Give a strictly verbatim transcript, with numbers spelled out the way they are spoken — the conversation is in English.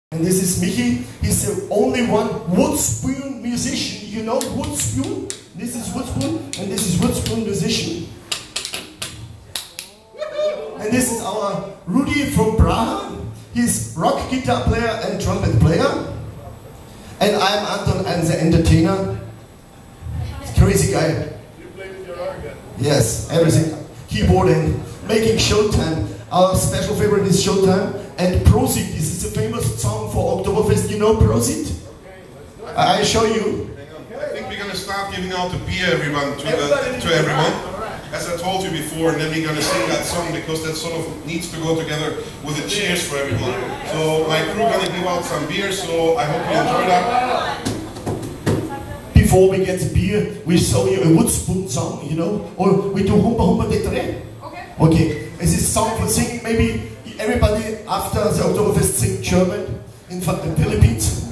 And this is Michi. He's the only one wood spoon musician. You know wood spoon? This is wood spoon, and this is wood spoon musician. And this is our Rudy from Praha. He's rock guitar player and trumpet player. And I'm Anton, I'm the entertainer. Crazy guy. You play with your organ? Yes, everything. Keyboarding, making Showtime. Our special favorite is Showtime. And Prosit, this is a famous song for Oktoberfest. You know Prosit? Okay, let's do it. I show you. I think we're going to start giving out the beer everyone, to, the, to everyone, as I told you before, and then we're going to sing that song because that sort of needs to go together with a cheers for everyone. So my crew going to give out some beer, so I hope you enjoy that. Before we get the beer, we show you a wood spoon song, you know, or we do Humpa Humpa de Tre. Okay. Okay. This is a song for singing. Maybe everybody after the Oktoberfest sing German in the Philippines.